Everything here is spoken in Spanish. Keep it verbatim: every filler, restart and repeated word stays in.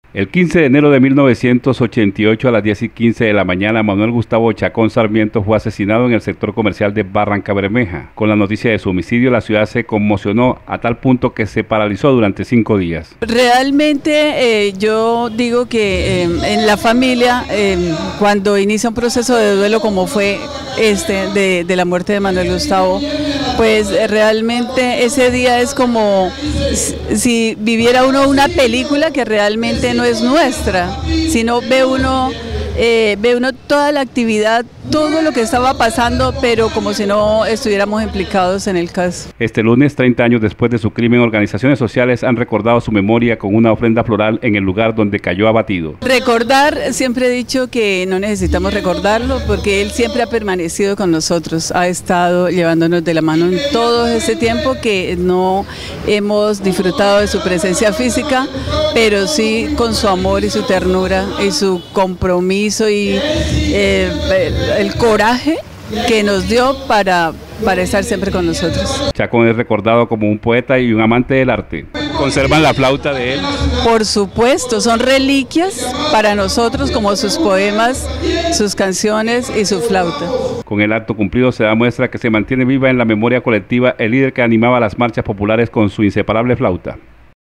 El quince de enero de mil novecientos ochenta y ocho a las diez y quince de la mañana, Manuel Gustavo Chacón Sarmiento fue asesinado en el sector comercial de Barrancabermeja. Con la noticia de su homicidio, la ciudad se conmocionó a tal punto que se paralizó durante cinco días. Realmente eh, yo digo que eh, en la familia, eh, cuando inicia un proceso de duelo como fue este de, de la muerte de Manuel Gustavo, pues realmente ese día es como si viviera uno una película que realmente no es nuestra, sino ve uno, eh, ve uno toda la actividad, todo lo que estaba pasando, pero como si no estuviéramos implicados en el caso. Este lunes, treinta años después de su crimen, organizaciones sociales han recordado su memoria con una ofrenda floral en el lugar donde cayó abatido. Recordar, siempre he dicho que no necesitamos recordarlo porque él siempre ha permanecido con nosotros, ha estado llevándonos de la mano en todo ese tiempo que no hemos disfrutado de su presencia física, pero sí con su amor y su ternura y su compromiso y eh, el coraje que nos dio para, para estar siempre con nosotros. Chacón es recordado como un poeta y un amante del arte. ¿Conservan la flauta de él? Por supuesto, son reliquias para nosotros como sus poemas, sus canciones y su flauta. Con el acto cumplido se da muestra que se mantiene viva en la memoria colectiva el líder que animaba las marchas populares con su inseparable flauta.